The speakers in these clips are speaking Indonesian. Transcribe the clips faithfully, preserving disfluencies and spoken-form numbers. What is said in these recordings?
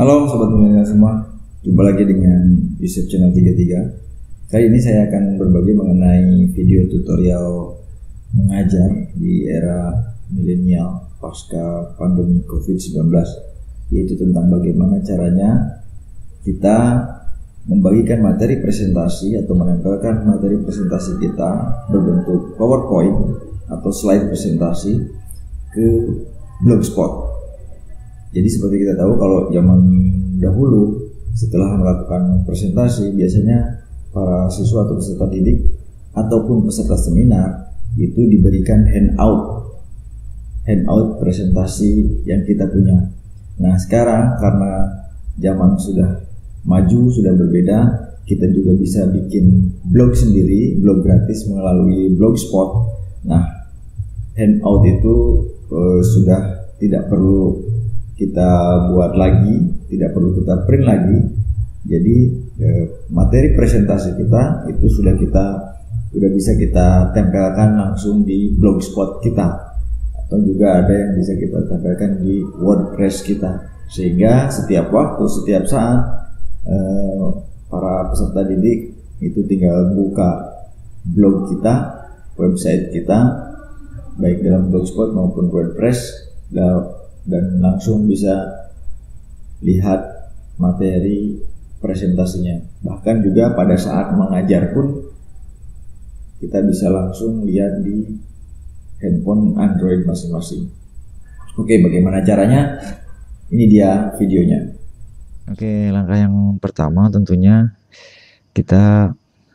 Halo Sobat Milenial semua, jumpa lagi dengan Yusuf Channel tiga puluh tiga. Kali ini saya akan berbagi mengenai video tutorial mengajar di era milenial pasca pandemi covid sembilan belas, yaitu tentang bagaimana caranya kita membagikan materi presentasi atau menempelkan materi presentasi kita berbentuk PowerPoint atau slide presentasi ke Blogspot. Jadi seperti kita tahu, kalau zaman dahulu setelah melakukan presentasi, biasanya para siswa atau peserta didik ataupun peserta seminar itu diberikan handout handout presentasi yang kita punya. Nah sekarang karena zaman sudah maju, sudah berbeda, kita juga bisa bikin blog sendiri, blog gratis melalui Blogspot. Nah handout itu eh, sudah tidak perlu kita buat lagi, tidak perlu kita print lagi. Jadi eh, materi presentasi kita itu sudah kita sudah bisa kita tempelkan langsung di Blogspot kita, atau juga ada yang bisa kita tempelkan di WordPress kita, sehingga setiap waktu, setiap saat eh, para peserta didik itu tinggal buka blog kita, website kita, baik dalam Blogspot maupun WordPress, dan langsung bisa lihat materi presentasinya. Bahkan juga pada saat mengajar pun kita bisa langsung lihat di handphone Android masing-masing. Oke, bagaimana caranya? Ini dia videonya. Oke, langkah yang pertama tentunya kita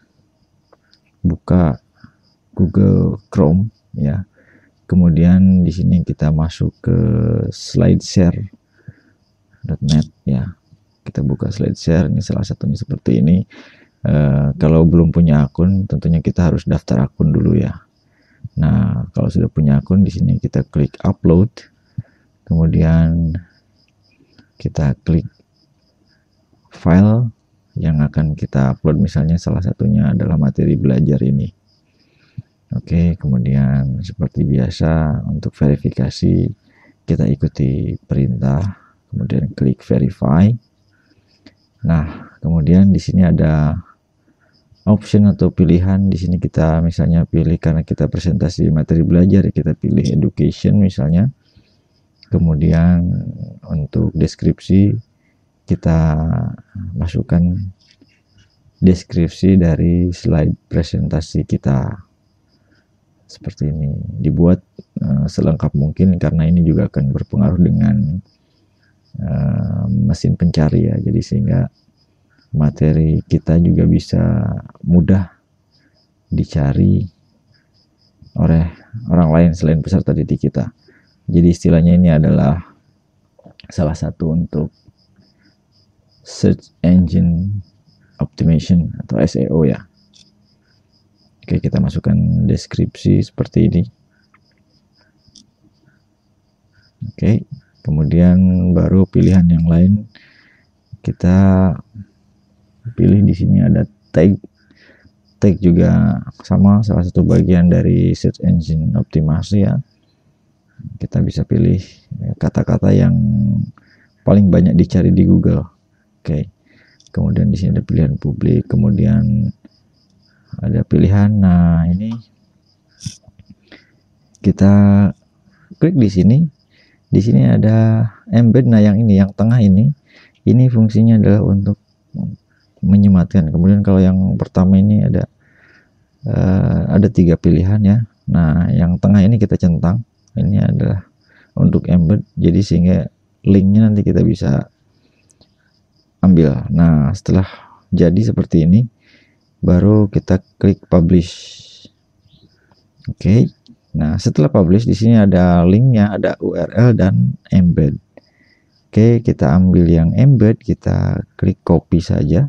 buka Google Chrome ya. Kemudian di sini kita masuk ke slideshare dot net ya. Kita buka slideshare, ini salah satunya seperti ini. E, kalau belum punya akun, tentunya kita harus daftar akun dulu ya. Nah, kalau sudah punya akun, di sini kita klik upload. Kemudian kita klik file yang akan kita upload, misalnya salah satunya adalah materi belajar ini. Oke, kemudian seperti biasa untuk verifikasi kita ikuti perintah, kemudian klik verify. Nah, kemudian di sini ada option atau pilihan. Di sini kita misalnya pilih, karena kita presentasi materi belajar, kita pilih education misalnya. Kemudian untuk deskripsi kita masukkan deskripsi dari slide presentasi kita. Seperti ini, dibuat uh, selengkap mungkin karena ini juga akan berpengaruh dengan uh, mesin pencari ya. Jadi sehingga materi kita juga bisa mudah dicari oleh orang lain selain peserta didik kita. Jadi istilahnya ini adalah salah satu untuk search engine optimization atau S E O ya. Oke, kita masukkan deskripsi seperti ini. Oke, kemudian baru pilihan yang lain kita pilih. Di sini ada tag. Tag juga sama, salah satu bagian dari search engine optimasi ya. Kita bisa pilih kata-kata yang paling banyak dicari di Google. Oke. Kemudian di sini ada pilihan publik, kemudian ada pilihan. Nah, ini kita klik di sini. Di sini ada embed. Nah, yang ini, yang tengah ini, ini fungsinya adalah untuk menyematkan. Kemudian kalau yang pertama ini ada uh, ada tiga pilihan ya. Nah, yang tengah ini kita centang. Ini adalah untuk embed. Jadi sehingga linknya nanti kita bisa ambil. Nah, setelah jadi seperti ini, baru kita klik publish. Oke. Okay. Nah, setelah publish di sini ada linknya, ada U R L dan embed. Oke, okay, kita ambil yang embed, kita klik copy saja.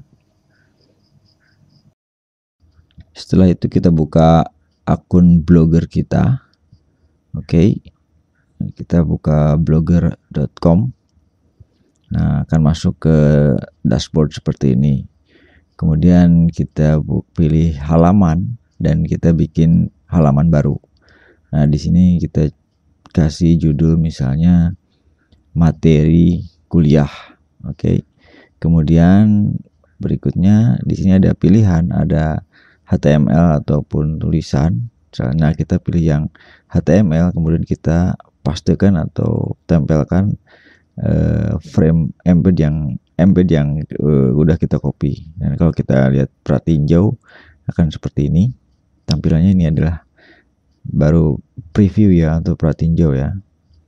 Setelah itu kita buka akun blogger kita. Oke. Okay. Kita buka blogger dot com. Nah, akan masuk ke dashboard seperti ini. Kemudian kita pilih halaman dan kita bikin halaman baru. Nah, di sini kita kasih judul misalnya materi kuliah. Oke. Kemudian berikutnya di sini ada pilihan, ada H T M L ataupun tulisan. Misalnya kita pilih yang H T M L, kemudian kita pastekan atau tempelkan uh, frame embed yang embed yang uh, udah kita copy. Dan kalau kita lihat perhatiin jauh akan seperti ini. Tampilannya ini adalah baru preview ya untuk perhatiin jauh ya.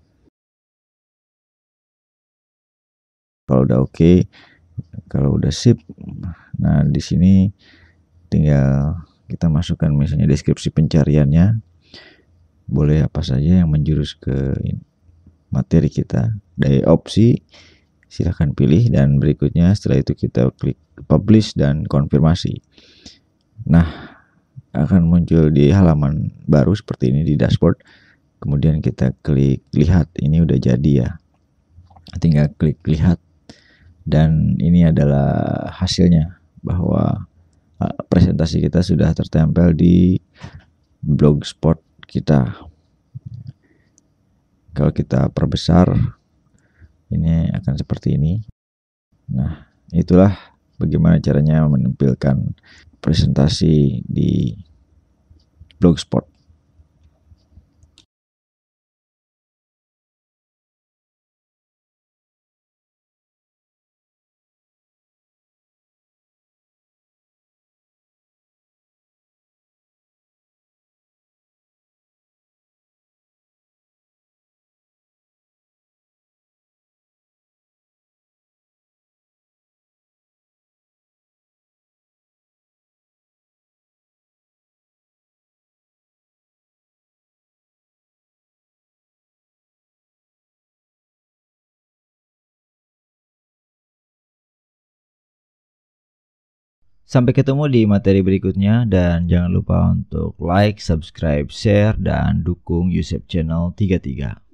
Kalau udah oke, okay, kalau udah sip, nah di sini tinggal kita masukkan misalnya deskripsi pencariannya, boleh apa saja yang menjurus ke materi kita. Dari opsi silahkan pilih, dan berikutnya setelah itu kita klik publish dan konfirmasi. Nah, akan muncul di halaman baru seperti ini di dashboard. Kemudian kita klik lihat, ini udah jadi ya, tinggal klik lihat. Dan ini adalah hasilnya, bahwa presentasi kita sudah tertempel di blogspot kita. Kalau kita perbesar, ini akan seperti ini. Nah, itulah bagaimana caranya menampilkan presentasi di blogspot. Sampai ketemu di materi berikutnya, dan jangan lupa untuk like, subscribe, share, dan dukung YouTube channel tiga tiga.